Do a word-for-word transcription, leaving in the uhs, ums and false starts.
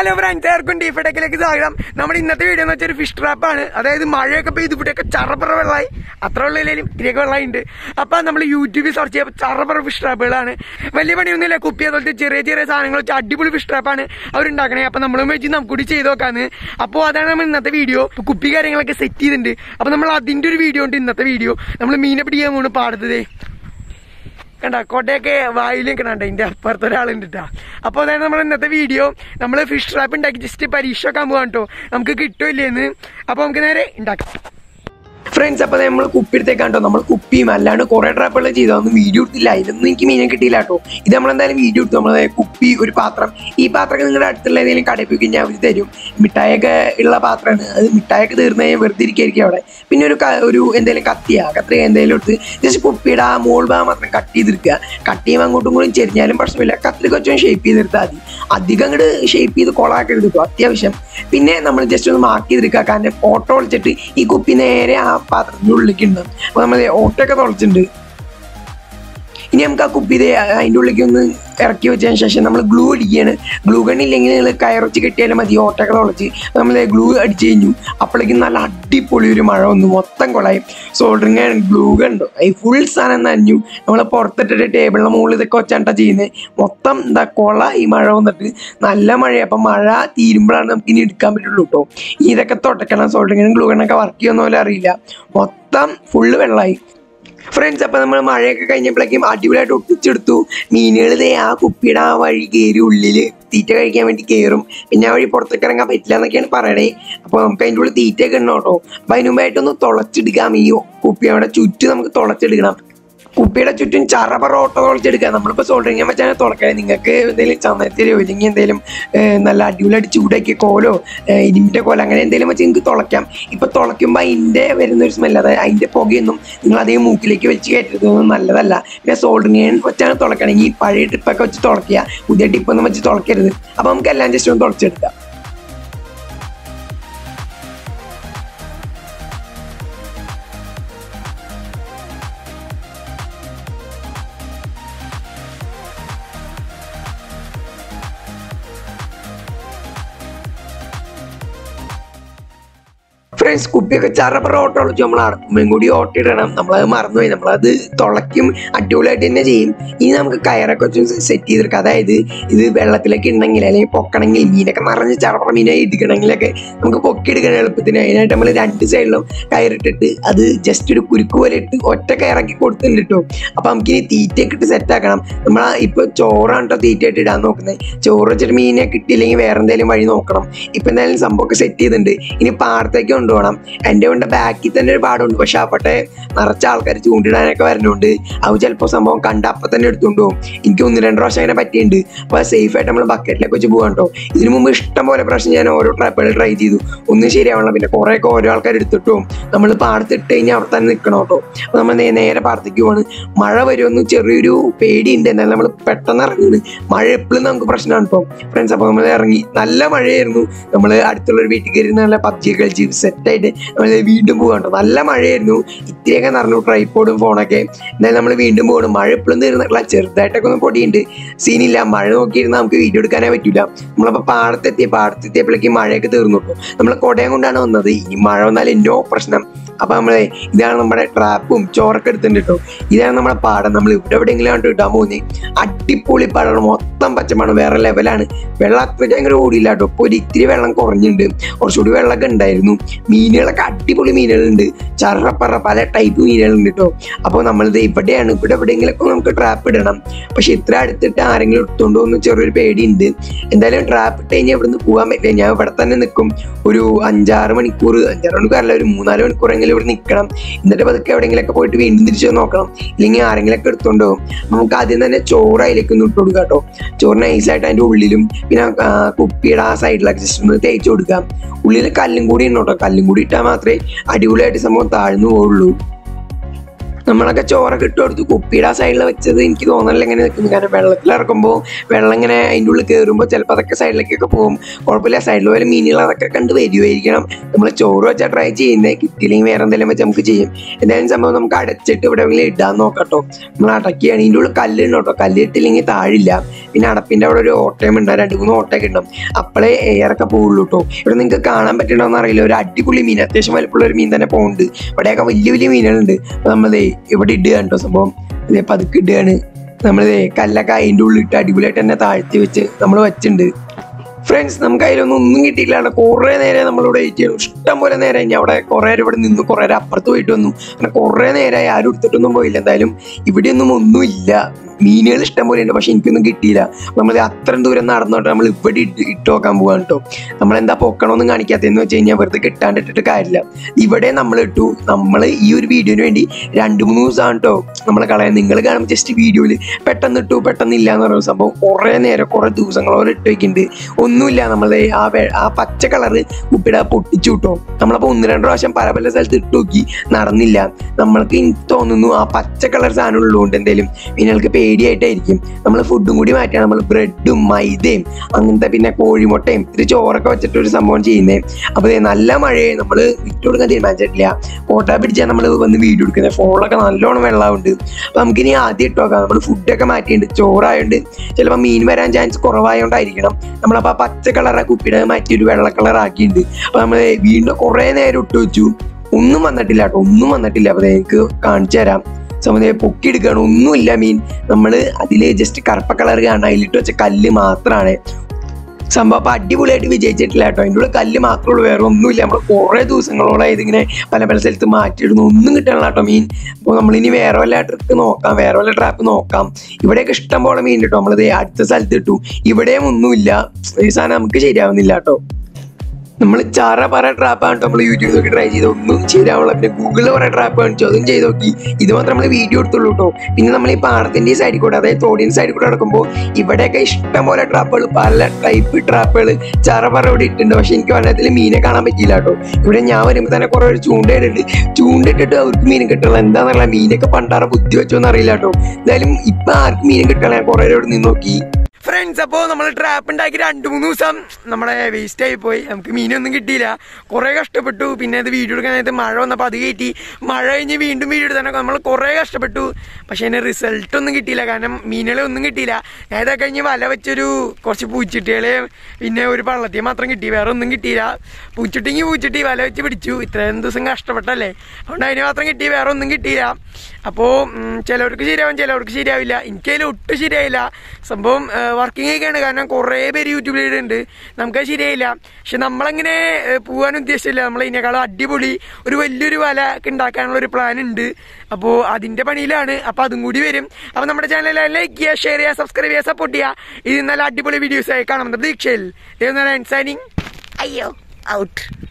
Hello friends, എല്ലാവർക്കും ഡീഫെഡക്കിലേക്ക് സ്വാഗതം. നമ്മുടെ ഇന്നത്തെ വീഡിയോ എന്ന് വെച്ചാൽ ഒരു ഫിഷ് ട്രാപ്പ് ആണ്. അതായത് മഴയൊക്കെ പെയ്ത് ഇവിടെയൊക്കെ ചറപ്പറ വെള്ളമായി, അത്ര ഉള്ളിലും ഇത്തിരിയൊക്കെ വെള്ളമായി ഉണ്ട്. അപ്പൊ നമ്മൾ യൂട്യൂബിൽ സെർച്ച് ചെയ്യുമ്പോൾ ചറപ്പറ ഫിഷ് ട്രാപ്പുകളാണ്. വലിയ പണിയൊന്നുമില്ല, കുപ്പി അതുപോലത്തെ ചെറിയ ചെറിയ സാധനങ്ങൾ വെച്ച് അടിപൊളി ഫിഷ് ട്രാപ്പാണ് അവരുണ്ടാക്കണേ. അപ്പൊ നമ്മളും വെച്ച് നമുക്കൂടി ചെയ്ത് നോക്കാന്ന്. അപ്പോൾ അതാണ് നമ്മൾ ഇന്നത്തെ വീഡിയോ. കുപ്പി കാര്യങ്ങളൊക്കെ സെറ്റ് ചെയ്തിട്ടുണ്ട്. അപ്പൊ നമ്മൾ അതിന്റെ ഒരു വീഡിയോ ഉണ്ട് ഇന്നത്തെ വീഡിയോ. നമ്മൾ മീനെ പിടിക്കാൻ പോണ് പാടത്തതേ കണ്ട കൊടയൊക്കെ വായിലേക്ക് കണ്ട ഇതിന്റെ അപ്പുറത്ത് ഒരാളുണ്ട് കേട്ടോ. അപ്പോൾ അതാണ് നമ്മൾ ഇന്നത്തെ വീഡിയോ. നമ്മൾ ഫിഷ് ട്രാപ്പ് ഉണ്ടാക്കി ജസ്റ്റ് പരീക്ഷ വെക്കാൻ പോകാൻ കേട്ടോ, നമുക്ക് കിട്ടുമില്ലേന്ന്. അപ്പൊ നമുക്ക് നേരെ ഉണ്ടാക്കാം ഫ്രണ്ട്സ്. അപ്പൊ നമ്മൾ കുപ്പി എടുത്തേക്കാണ്ടോ, നമ്മൾ കുപ്പിയും അല്ലാണ്ട് കുറെ ട്രാപ്പുകൾ ചെയ്തൊന്നും വീഡിയോ എടുത്തില്ല. ഇതൊന്നും എനിക്ക് മീനെ കിട്ടിയില്ല കേട്ടോ. ഇത് നമ്മളെന്തായാലും വീഡിയോ എടുത്തു. നമ്മൾ കുപ്പി, ഒരു പാത്രം. ഈ പാത്രമൊക്കെ നിങ്ങളുടെ അടുത്തുള്ള ഏതെങ്കിലും കടയിൽ പോയി കഴിഞ്ഞാൽ അവർ തരും. മിഠായൊക്കെ ഉള്ള പാത്രമാണ് അത്. മിഠായൊക്കെ തീർന്നു കഴിഞ്ഞാൽ വെറുതെ ഇരിക്കായിരിക്കും അവിടെ. പിന്നെ ഒരു ഒരു എന്തെങ്കിലും കത്തിയാ കത്രിക എന്തെങ്കിലും എടുത്ത് ജസ്റ്റ് കുപ്പിയുടെ ആ മോൾ ഭാഗം മാത്രം കട്ട് ചെയ്തെടുക്കുക. കട്ട് ചെയ്യുമ്പോൾ അങ്ങോട്ടും ഇങ്ങോട്ടും ചെരിഞ്ഞാലും പ്രശ്നമില്ല. കത്രിക വെച്ചാൽ ഷേപ്പ് ചെയ്തെടുത്താൽ മതി. അധികം അങ്ങോട്ട് ഷേപ്പ് ചെയ്ത് കൊളാക്കരുത് കേട്ടോ അത്യാവശ്യം. പിന്നെ നമ്മൾ ജസ്റ്റ് ഒന്ന് മാർക്ക് ചെയ്തെടുക്കുക. കാരണം ഓട്ടോ ഒളിച്ചിട്ട് ഈ കുപ്പി നേരെ ആ പാത്രത്തിൻ്റെ ഉള്ളിലേക്ക് ഉണ്ട്. അപ്പൊ നമ്മൾ ഓട്ടൊക്കെ തുളച്ചിട്ടുണ്ട്. ഇനി നമുക്ക് ആ കുപ്പി അതിൻ്റെ ഉള്ളിലേക്ക് ഒന്ന് ഇറക്കി വെച്ചതിന് ശേഷം നമ്മൾ ഗ്ലൂ അടിക്കുകയാണ്. ഗ്ലൂ ഗണ്ണില്ലെങ്കിൽ നിങ്ങൾ കയറച്ച് കെട്ടിയാലും മതി. ഓട്ടൊക്കെ തുളച്ച് നമ്മൾ ഗ്ലൂ അടിച്ചു കഴിഞ്ഞു. അപ്പോഴേക്കും നല്ല അടിപൊളി ഒരു മഴ വന്നു, മൊത്തം കൊളായി. സോൾഡറിങ് ഗ്ലൂ കണ്ടോ, ഈ ഫുൾ സാധനം നനഞ്ഞു. നമ്മൾ പുറത്തിട്ടിട്ട് ടേബിളിൻ്റെ മുകളിൽ ഇതൊക്കെ വെച്ചാണ്ടാ ചെയ്യുന്നത്. മൊത്തം എന്താ കൊള ഈ മഴ വന്നിട്ട് നല്ല മഴയാണ്. അപ്പം മഴ തീരുമ്പോഴാണ് നമുക്ക് ഇനി എടുക്കാൻ പറ്റുള്ളൂ കേട്ടോ. ഇതൊക്കെ തൊട്ടക്കണം. സോൾഡറിങ് ഗ്ലൂ ഗണ്ണൊക്കെ വർക്ക് ചെയ്യുന്ന പോലെ അറിയില്ല. മൊത്തം ഫുള്ള് വെള്ളമായി ഫ്രണ്ട്സ്. അപ്പം നമ്മൾ മഴയൊക്കെ കഴിഞ്ഞപ്പോഴേക്കും അടിപൊളിയായിട്ട് ഒട്ടിച്ചെടുത്തു. മീനുകൾ ദേ ആ കുപ്പിയുടെ ആ വഴി കയറി ഉള്ളിൽ തീറ്റ കഴിക്കാൻ വേണ്ടി കയറും. പിന്നെ ആ വഴി പുറത്തേക്ക് ഇറങ്ങാൻ പറ്റില്ല എന്നൊക്കെയാണ് പറയണേ. അപ്പോൾ നമുക്ക് അതിൻ്റെ ഉള്ളിൽ തീറ്റയൊക്കെ ഉണ്ടോ കേട്ടോ. അപ്പം അതിന് മുമ്പായിട്ടൊന്ന് തുളച്ചെടുക്കാം. ഈ കുപ്പി അവിടെ ചുറ്റും നമുക്ക് തുളച്ചെടുക്കണം. കുപ്പിയുടെ ചുറ്റും ചറപറ ഓട്ടോ തുളച്ചെടുക്കുക. നമ്മളിപ്പോൾ സോൾഡറിങ് വെച്ചാൽ തുളക്കാം. നിങ്ങൾക്ക് എന്തെങ്കിലും ചന്ദനത്തിലോ ഇല്ലെങ്കിൽ എന്തെങ്കിലും നല്ല അടിപൊളിയായിട്ട് ചൂടാക്കിയ കോലോ ഇരുമ്പിൻ്റെ കോലോ അങ്ങനെ എന്തെങ്കിലും വെച്ച് നിങ്ങൾക്ക് തുളയ്ക്കാം. ഇപ്പോൾ തുളയ്ക്കുമ്പോൾ അതിൻ്റെ വരുന്നൊരു സ്മെല്ല്, അതായത് അതിൻ്റെ പുകയൊന്നും നിങ്ങൾ അധികം മൂക്കിലേക്ക് വെച്ച് കയറ്റരുതൊന്നും നല്ലതല്ല. പിന്നെ സോൾഡറിങ് വെച്ചാണ് തുളയ്ക്കണമെങ്കിൽ പഴയ ടിപ്പൊക്കെ വെച്ച് തുളയ്ക്കുക, പുതിയ ടിപ്പൊന്നും വെച്ച് തുളയ്ക്കരുത്. അപ്പോൾ നമുക്ക് എല്ലാം ജസ്റ്റ് ഒന്ന് തുളച്ചെടുക്കാം. ഫ്രണ്ട്സ്, കുപ്പിയൊക്കെ ചറപ്പറ ഓട്ടോ ഒളിച്ച് നമ്മൾ അടക്കുമ്പോഴും കൂടി ഓട്ടോ ഇടണം. നമ്മളത് മറന്നുപോയി. നമ്മളത് തുളയ്ക്കും, അടിപൊളിയായിട്ട് തന്നെ ചെയ്യും. ഇനി നമുക്ക് കയറൊക്കെ വെച്ച് സെറ്റ് ചെയ്തെടുക്കാം. അതായത് ഇത് വെള്ളത്തിലൊക്കെ ഉണ്ടെങ്കിൽ അല്ലെങ്കിൽ പൊക്കണമെങ്കിൽ മീനൊക്കെ നിറഞ്ഞ് ചറപ്പറ മീനായി എടുക്കണമെങ്കിലൊക്കെ നമുക്ക് പൊക്കിയെടുക്കണം എളുപ്പത്തിന്. അതിനായിട്ട് നമ്മൾ രണ്ട് സൈഡിലും കയറിട്ടിട്ട് അത് ജസ്റ്റ് ഒരു കുരുക്ക് പോലെ ഇട്ട് ഒറ്റ കയറാക്കി കൊടുത്തിട്ടുണ്ട് കേട്ടോ. അപ്പം നമുക്കിനി തീറ്റയൊക്കെ ഇട്ട് സെറ്റാക്കണം. നമ്മൾ ഇപ്പോൾ ചോറാണ് കേട്ടോ തീറ്റയായിട്ട് ഇടാൻ നോക്കുന്നത്. ചോറ് വെച്ചിട്ട് മീനെ കിട്ടിയില്ലെങ്കിൽ വേറെ എന്തെങ്കിലും വഴി നോക്കണം. ഇപ്പം എന്തായാലും സംഭവമൊക്കെ സെറ്റ് ചെയ്തിട്ടുണ്ട്. ഇനി പാടത്തേക്ക് കൊണ്ടുപോകണം. എൻ്റെ കൊണ്ട് ബാക്കിൽ തന്നെ ഒരു പാടുണ്ട്. പക്ഷെ അപ്പോട്ടെ നിറച്ച ആൾക്കാർ ചൂണ്ടിടാനൊക്കെ വരുന്നുണ്ട്. അത് ചിലപ്പോൾ സംഭവം കണ്ട അപ്പം തന്നെ എടുത്തുകൊണ്ട് പോകും. എനിക്ക് ഒന്ന് രണ്ട് പ്രാവശ്യം അങ്ങനെ പറ്റിയിട്ടുണ്ട്. അപ്പോൾ സേഫ് ആയിട്ട് നമ്മൾ ബക്കറ്റിലേക്ക് വെച്ച് പോകാൻ കേട്ടോ. ഇതിനു മുമ്പ് ഇഷ്ടം പോലെ പ്രാവശ്യം ഞാൻ ഓരോ ട്രാപ്പുകൾ ട്രൈ ചെയ്തു, ഒന്നും ശരിയാവണം. പിന്നെ കുറേയൊക്കെ ഓരോ ആൾക്കാർ എടുത്തിട്ടും നമ്മൾ പാടത്തിട്ട് കഴിഞ്ഞാൽ അവിടെ തന്നെ നിൽക്കണം കേട്ടോ. അപ്പോൾ നമ്മൾ നേരെ പാടത്തേക്ക് പോവാണ്. മഴ വരുമെന്ന് ചെറിയൊരു പേടിയുണ്ട്. എന്നാലും നമ്മൾ പെട്ടെന്ന് ഇറങ്ങുന്നത്. മഴ എപ്പോഴും നമുക്ക് പ്രശ്നമാണ് കേട്ടോ ഫ്രണ്ട്സ്. അപ്പോൾ നമ്മൾ ഇറങ്ങി. നല്ല മഴയായിരുന്നു. നമ്മൾ അടുത്തുള്ളൊരു വീട്ടിൽ കയറി നല്ല പബ്ജി കളിച്ച് സെറ്റായിട്ട് നമ്മൾ വീണ്ടും പോകാൻ കേട്ടോ. നല്ല മഴയായിരുന്നു. ഇത്തിരിയൊക്കെ നിറഞ്ഞു ട്രൈപ്പോഡും ഫോണൊക്കെ. എന്നാലും നമ്മൾ വീണ്ടും പോകണം. മഴ എപ്പോഴും തീർന്നിട്ടില്ല. ചെറുതായിട്ടൊക്കെ ഒന്ന് പൊടിയുണ്ട്. സീനില്ല. മഴ നോക്കിയിരുന്നാൽ നമുക്ക് വീഡിയോ എടുക്കാനേ പറ്റില്ല. നമ്മളപ്പോൾ പാടത്തെത്തിയ പാടത്തെത്തിയപ്പോഴേക്കും മഴയൊക്കെ തീർന്നു കേട്ടോ. നമ്മൾ കുടയം കൊണ്ടാണ് വന്നത്. ഇനി മഴ വന്നാലും എന്നോ പ്രശ്നം. അപ്പം നമ്മളെ ഇതാണ് നമ്മുടെ ട്രാപ്പും ചോറൊക്കെ എടുത്തിട്ടുണ്ട് കേട്ടോ. ഇതാണ് നമ്മുടെ പാടം. നമ്മൾ ഇവിടെ എവിടെയെങ്കിലും കണ്ടു ഇടാൻ പോകുന്നത്. അടിപൊളി പാടാണ്, മൊത്തം പച്ചപ്പാണ്, വേറെ ലെവലാണ്. വെള്ളം അത്രയ്ക്ക് അങ്ങനെ ഓടിയില്ല കേട്ടോ. ഇപ്പോൾ ഒരു ഇത്തിരി വെള്ളം കുറഞ്ഞിട്ടുണ്ട്. കുറച്ചുകൂടി വെള്ളമൊക്കെ ഉണ്ടായിരുന്നു. മീനുകളൊക്കെ അടിപൊളി മീനുകളുണ്ട്. ചറപ്പറ പല ടൈപ്പ് മീനുകളുണ്ട് കേട്ടോ. അപ്പോൾ നമ്മളിത് ഇവിടെയാണ്. ഇവിടെ എവിടെയെങ്കിലൊക്കെ നമുക്ക് ട്രാപ്പ് ഇടണം. പക്ഷെ ഇത്ര അടുത്തിട്ട് ആരെങ്കിലും എടുത്തുകൊണ്ട് പോകുന്ന ചെറിയൊരു പേടിയുണ്ട്. എന്തായാലും ട്രാപ്പ് ഇട്ട് കഴിഞ്ഞാൽ ഇവിടെ നിന്ന് പോകാൻ പറ്റില്ല. ഞാൻ ഇവിടെ തന്നെ നിൽക്കും. ഒരു അഞ്ചാറ് മണിക്കൂർ അഞ്ചാറ് മണിക്കൂറല്ല ഒരു മൂന്നാല് മണിക്കൂറെങ്കിലും ഇവിടെ നിൽക്കണം. എന്നിട്ട് പതുക്കെ എവിടെയെങ്കിലൊക്കെ പോയിട്ട് വീണ്ടും തിരിച്ചു നോക്കണം. ഇല്ലെങ്കിൽ ആരെങ്കിലൊക്കെ എടുത്തുകൊണ്ട് പോകും. നമുക്ക് ആദ്യം തന്നെ ചോറ് അതിലേക്ക് ഒന്ന് ഇട്ട് കൊടുക്കാം കേട്ടോ. ചോറ് നൈസായിട്ട് അതിൻ്റെ ഉള്ളിലും പിന്നെ കുപ്പിയുടെ ആ സൈഡിലൊക്കെ ജസ്റ്റ് ഒന്ന് തേച്ച് കൊടുക്കാം. ഉള്ളിൽ കല്ലും കൂടി ഉണ്ടോ കേട്ടോ. കല്ലും കൂടി ഇട്ടാൽ മാത്രമേ അടിപൊളിയായിട്ട് സംഭവം താഴ്ന്നു പോകുള്ളൂ. നമ്മളൊക്കെ ചോറൊക്കെ ഇട്ട് കൊടുത്ത് കുപ്പിയുടെ ആ സൈഡിൽ വെച്ചത് എനിക്ക് തോന്നണില്ല എങ്ങനെ നിൽക്കുന്നു. കാരണം വെള്ളത്തിൽ ഇറക്കുമ്പോൾ വെള്ളം ഇങ്ങനെ അതിൻ്റെ ഉള്ളിൽ കയറുമ്പോൾ ചിലപ്പോൾ അതൊക്കെ സൈഡിലേക്കൊക്കെ പോകും. കുഴപ്പമില്ല, സൈഡിൽ പോലെ മീനുകൾ അതൊക്കെ കണ്ട് വരുമായിരിക്കണം. നമ്മൾ ചോറ് വെച്ചാൽ ട്രൈ ചെയ്യുന്നത്, കിട്ടിയില്ലെങ്കിൽ വേറെ എന്തെങ്കിലും വെച്ചാൽ നമുക്ക് ചെയ്യും. എന്തായാലും സംഭവം നമുക്ക് അടച്ചിട്ട് ഇവിടെ എങ്കിലും ഇടാൻ നോക്കട്ടോ. നമ്മൾ അടക്കുകയാണ്. ഇതിൻ്റെ ഉള്ളിൽ കല്ലുണ്ട് കേട്ടോ. കല്ല് ഇട്ടില്ലെങ്കിൽ താഴില്ല. പിന്നെ അടപ്പിൻ്റെ അവിടെ ഒരു ഓട്ടയം ഉണ്ടാവും, രണ്ട് മൂന്ന് ഓട്ടയൊക്കെ ഉണ്ടാവും. അപ്പോഴേ എയറൊക്കെ പോകുള്ളൂ കേട്ടോ. ഇവിടെ നിങ്ങൾക്ക് കാണാൻ പറ്റുന്നുണ്ടോയെന്ന് അറിയില്ല, ഒരു അടിപൊളി മീൻ, അത്യാവശ്യം വലുപ്പമുള്ള ഒരു മീൻ തന്നെ പോകുന്നുണ്ട്. ഇവിടെയൊക്കെ വലിയ വലിയ മീനുകളുണ്ട്. അപ്പോൾ നമ്മളതേ ഇവിടെ ഇടുകയാണ് കേട്ടോ. സംഭവം അതേ പതുക്കെ ഇടുകയാണ്. നമ്മളതേ കല്ലൊക്കെ അതിൻ്റെ ഉള്ളിൽ ഇട്ട് അടിപൊളിയായിട്ട് തന്നെ താഴ്ത്തി വെച്ച് നമ്മൾ വെച്ചിട്ടുണ്ട്. ഫ്രണ്ട്സ്, നമുക്ക് അതിലൊന്നും ഒന്നും കിട്ടിയിട്ടില്ല. കുറേ നേരം നമ്മളിവിടെ വെയിറ്റ് ചെയ്യണം. ഇഷ്ടം പോലെ നേരം കഴിഞ്ഞാൽ അവിടെ കുറേ നേരം ഇവിടെ നിന്ന് കുറേ നേരം അപ്പുറത്ത് പോയിട്ട് വന്നു. അങ്ങനെ കുറേ നേരമായി ആരും എടുത്തിട്ടൊന്നും പോയില്ല. എന്തായാലും ഇവിടെയൊന്നും ഒന്നുമില്ല. മീനുകൾ ഇഷ്ടം പോലെ ഉണ്ട്, പക്ഷെ എനിക്കൊന്നും കിട്ടിയില്ല. നമ്മൾ അത്രയും ദൂരം നടന്നോട്ടെ നമ്മൾ ഇവിടെ ഇട്ട് ഇട്ട് നോക്കാൻ പോകാൻ കേട്ടോ. നമ്മളെന്താ പൊക്കണമെന്നും കാണിക്കാത്തതെന്ന് വെച്ച് കഴിഞ്ഞാൽ വെറുതെ കിട്ടാണ്ടിട്ടിട്ട് കാര്യമില്ല. ഇവിടെ നമ്മൾ ഇട്ടു. നമ്മൾ ഈ ഒരു വീഡിയോന് വേണ്ടി രണ്ട് മൂന്ന് ദിവസമാണ് കേട്ടോ നമ്മൾ കളയാൻ. നിങ്ങൾ കാണുമ്പോൾ ജസ്റ്റ് വീഡിയോയിൽ പെട്ടെന്ന് ഇട്ടു പെട്ടെന്ന് ഇല്ല എന്ന് പറയുന്ന സംഭവം കുറേ നേരം കുറേ ദിവസങ്ങളോടെ ഇട്ട് വയ്ക്കുന്നുണ്ട്. ഒന്നുമില്ല. നമ്മളെ ആ ആ പച്ച കളറ് കുപ്പിയുടെ പൊട്ടിച്ചു കിട്ടോ. നമ്മളപ്പോൾ ഒന്ന് രണ്ട് പ്രാവശ്യം പല പല സ്ഥലത്ത് ഇട്ട് നോക്കി, നടന്നില്ല. നമ്മൾക്ക് എനിക്ക് തോന്നുന്നു ആ പച്ച കളർ സാധനം ഉള്ളതുകൊണ്ട് എന്തെങ്കിലും മീനുകൾക്ക് പേടിയായിട്ടായിരിക്കും. നമ്മൾ ഫുഡും കൂടി മാറ്റിയാണ് നമ്മൾ ബ്രെഡും മൈദയും അങ്ങനത്തെ പിന്നെ കോഴിമുട്ടയും ഇത് ചോറൊക്കെ വെച്ചിട്ട് ഒരു സംഭവം ചെയ്യുന്നത്. അപ്പോൾ നല്ല മഴയെ നമ്മൾ വിറ്റ് കൊടുക്കാൻ തീരുമാനിച്ചിട്ടില്ല. ഫോട്ടോ പിടിച്ചാൽ നമ്മൾ വന്ന് വീഡിയോ എടുക്കുന്നത്. ഫോണിലൊക്കെ നല്ലോണം വെള്ളമുണ്ട്. അപ്പോൾ നമുക്കിനി ആദ്യം ഇട്ട് നോക്കാം. നമ്മൾ ഫുഡൊക്കെ മാറ്റിയിട്ടുണ്ട്. ചോറായതുകൊണ്ട് ചിലപ്പോൾ മീൻ വരാൻ ചാൻസ് കുറവായതുകൊണ്ടായിരിക്കണം നമ്മളപ്പോൾ ആ പച്ച കളറാ കുപ്പിയുടെ മാറ്റി ഒരു വെള്ള കളർ ആക്കിയിട്ടുണ്ട്. അപ്പോൾ നമ്മൾ വീണ്ടും കുറേ നേരം ഇട്ട് വെച്ചു. ഒന്നും വന്നിട്ടില്ല കേട്ടോ, ഒന്നും വന്നിട്ടില്ല. അപ്പോൾ എനിക്ക് കാണിച്ചു തരാം. സമയം പൊക്കി എടുക്കുകയാണ്. ഒന്നുമില്ല മീൻ. നമ്മൾ അതിൽ ജസ്റ്റ് കറുപ്പ കളർ കാണാം. അതിലിട്ട് വെച്ച കല്ല് മാത്രമാണ് സംഭവം. അപ്പോൾ അടിപൊളിയായിട്ട് വിജയിച്ചിട്ടില്ല കേട്ടോ. അതിൻ്റെ ഉള്ളിൽ കല്ല് മാത്രമേ ഉള്ളൂ, വേറെ ഒന്നുമില്ല. നമ്മൾ കുറേ ദിവസങ്ങളോളം ഇതിങ്ങനെ പല പല സ്ഥലത്ത് മാറ്റിയിടുന്നു. ഒന്നും കിട്ടണില്ല കേട്ടോ മീൻ. അപ്പോൾ നമ്മളിനി വേറെ വല്ല ട്രിപ്പ് നോക്കാം, വേറെ വല്ല ട്രാപ്പ് നോക്കാം. ഇവിടെയൊക്കെ ഇഷ്ടം പോലെ മീൻ കിട്ടും. നമ്മളിത് അടുത്ത സ്ഥലത്ത് ഇട്ടു. ഇവിടെയും ഒന്നുമില്ല. ഈ സാധനം നമുക്ക് ശരിയാവുന്നില്ല കേട്ടോ. നമ്മൾ ചറ പറ ട്രാപ്പാണ് നമ്മൾ യൂട്യൂബ് നോക്കി ട്രൈ ചെയ്ത് ഒന്നും ശരിയാവുള്ള. പിന്നെ ഗൂഗിളിൽ കുറേ ട്രാപ്പ് കാണിച്ചു, അതും ചെയ്ത് നോക്കി. ഇത് മാത്രം നമ്മൾ വീഡിയോ എടുത്തുള്ളൂ കേട്ടോ. പിന്നെ നമ്മൾ ഈ പാടത്തിൻ്റെ ഈ സൈഡിൽ കൂടെ, അതായത് തോടിൻ്റെ സൈഡിൽ കൂടെ നടക്കുമ്പോൾ ഇവിടെയൊക്കെ ഇഷ്ടം പോലെ ട്രാപ്പുകൾ, പല ടൈപ്പ് ട്രാപ്പുകൾ ചറ പറ ഇവിടെ ഇട്ടുണ്ട്. പക്ഷെ എനിക്ക് വനത്തിൽ മീനെ കാണാൻ പറ്റിയില്ല കേട്ടോ. ഇവിടെ ഞാൻ വരുമ്പോൾ തന്നെ കുറേ ഒരു ചൂണ്ടയിടുണ്ട്. ചൂണ്ടിട്ടിട്ട് അവർക്ക് മീൻ കിട്ടണം. എന്താണെന്നുള്ള മീനൊക്കെ പണ്ടാറ ബുദ്ധി വെച്ചോന്ന് അറിയില്ല കേട്ടോ. എന്തായാലും ഇപ്പം ആർക്കും മീൻ കിട്ടണം. കുറേ ഇവിടെ നിന്ന് നോക്കി. ഫ്രണ്ട്സ്, അപ്പോൾ നമ്മൾ ട്രാപ്പ് ഉണ്ടാക്കി രണ്ട് മൂന്ന് ദിവസം നമ്മളെ വേസ്റ്റ് ആയി പോയി. നമുക്ക് മീനൊന്നും കിട്ടിയില്ല. കുറേ കഷ്ടപ്പെട്ടു. പിന്നെ അത് വീഡിയോ എടുക്കാനായിട്ട് മഴ വന്നപ്പോൾ അത് കയറ്റി. മഴ കഴിഞ്ഞ് വീണ്ടും വീഡിയോ എടുത്താൽ നമ്മൾ കുറേ കഷ്ടപ്പെട്ടു. പക്ഷേ അതിന് റിസൾട്ട് ഒന്നും കിട്ടിയില്ല. കാരണം മീനുകളെ ഒന്നും കിട്ടിയില്ല. ഞാൻ ഇതൊക്കെ കഴിഞ്ഞ് വല വെച്ചൊരു കുറച്ച് പൂച്ചിട്ടികളെ പിന്നെ ഒരു പള്ളത്തിയെ മാത്രം കിട്ടി, വേറെ ഒന്നും കിട്ടിയില്ല. പൂച്ചിട്ടിങ്ങി പൂച്ചിട്ടി വല വെച്ച് പിടിച്ചു. ഇത്രയും ദിവസം കഷ്ടപ്പെട്ടല്ലേ, അതുകൊണ്ട് അതിന് മാത്രം കിട്ടി, വേറെ ഒന്നും കിട്ടിയില്ല. അപ്പോൾ ചിലവർക്ക് ശരിയാവും, ചിലവർക്ക് ശരിയാവില്ല. എനിക്കതിൽ ഒട്ടും ശരിയായില്ല. സംഭവം വർക്കിംഗ് ഒക്കെയാണ്. കാരണം കുറേ പേര് യൂട്യൂബിലിടുന്നുണ്ട്. നമുക്കത് ശരിയായില്ല. പക്ഷെ നമ്മളങ്ങനെ പോകാൻ ഉദ്ദേശിച്ചില്ല. നമ്മൾ ഇതിനേക്കാളും അടിപൊളി ഒരു വലിയൊരു വല ഒക്കെ ഉണ്ടാക്കാനുള്ള ഒരു പ്ലാൻ ഉണ്ട്. അപ്പോൾ അതിൻ്റെ പണിയിലാണ്. അപ്പോൾ അതും കൂടി വരും. അപ്പോൾ നമ്മുടെ ചാനൽ ലൈക്ക് ചെയ്യുക, ഷെയർ ചെയ്യുക, സബ്സ്ക്രൈബ് ചെയ്യുക, സപ്പോർട്ട് ചെയ്യുക. ഇത് നല്ല അടിപൊളി വീഡിയോസ് ആയി കാണാം. പ്രതീക്ഷയിൽ സൈനിങ് അയ്യോ ഔട്ട്.